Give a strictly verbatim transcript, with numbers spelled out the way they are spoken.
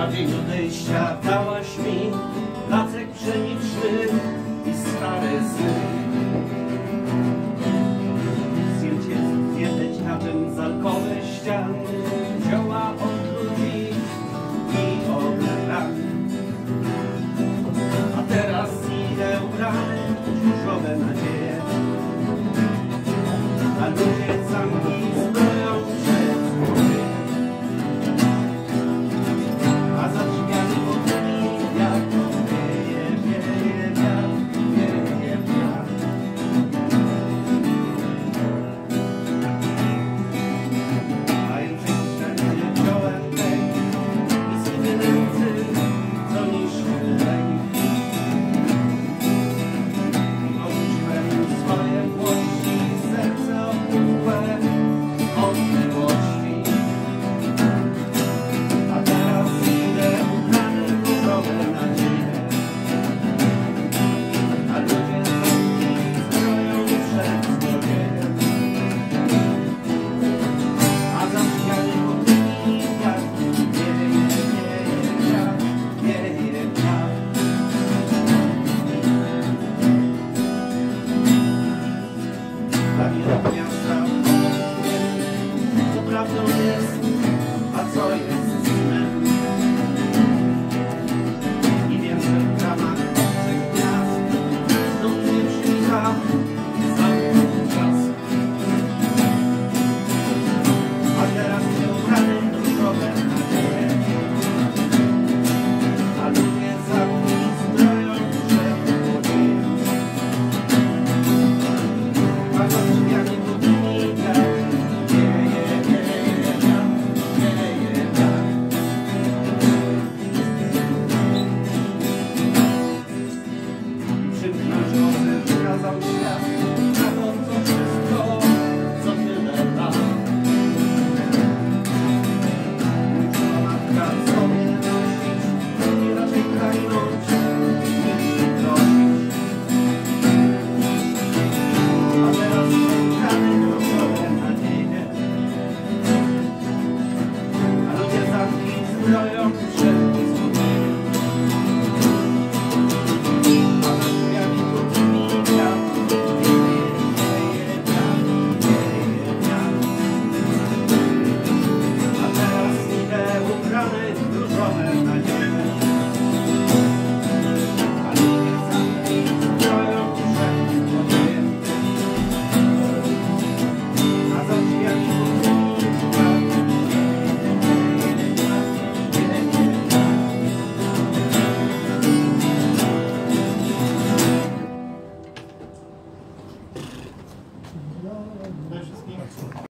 A dzień odejścia dałaś mi placek pszeniczny i stare sny. Zdjęcie zjedleć na tym zalkowe ściany, wzięła od ludzi i od ran. A teraz idę ubrany w różowe nadzieje, a ludzie zamki zbroją przed złożeniem. A za drzwiami podni wiatr wieje, wieje wiatr, wieje wiatr. A już szczęście wziąłem pęk i sobie nędzy, co niszczy lęk. Odrzuciłem swoje włości, serce opukłe od miłości. A teraz idę ubrany w różowe nadzieje, a ludzie zamki zbroją przed zbrojeniem. A za drzwiami podni wiatr wieje, wieje wiatr, wieje wiatr. Dla mnie do miasta to prawdą jest, a co jest snem. I wiem, że w bramach obcych miast znów mnie przywita zamknął czas. A teraz się ubrany w różowe nadzieje, a ludzie zamki zbroją przed złodziejem. A za drzwiami podni wiatr wieje, wieje wiatr, wieje wiatr. I przymknąć oczy wykazał świat na to, co wszystko, co tyle lat. Mój matka sobie nosić i raczej pragnąć niż prosić. A teraz spotkamy różowe nadzieje, a ludzie zamki zbroją przed złodziejem. A za drzwiami podni wiatr wieje, wieje wiatr, wieje wiatr. A teraz idę ubrany w różowe nadzieje, a ludzie zamki zbroją przed złodziejem. A za drzwiami podni wiatr wieje, wieje wiatr, wieje wiatr. Przede wszystkim